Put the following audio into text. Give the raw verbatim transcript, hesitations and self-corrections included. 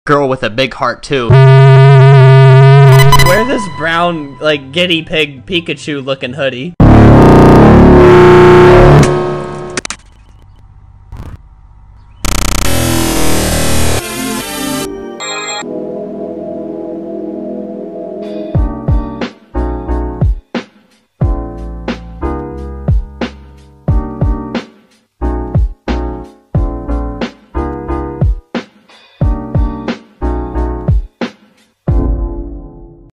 girl with a big heart too. Wear this brown, like, guinea pig Pikachu looking hoodie.